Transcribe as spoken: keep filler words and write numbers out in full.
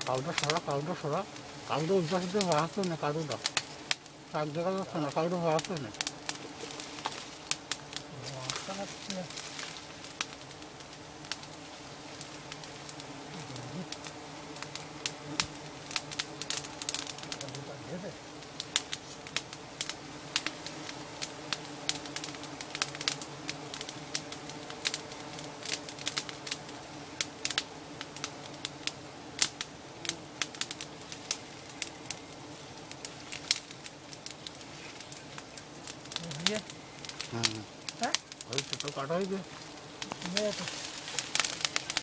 কাউটা সরা কাউটা সরা কাউটা ওই পাশে দিয়ে বাড়াচ্ছে না কাউটা শাক দেখা যাচ্ছে না কাউটা বাড়াচ্ছে না हाँ हाँ वही तो काटा ही दे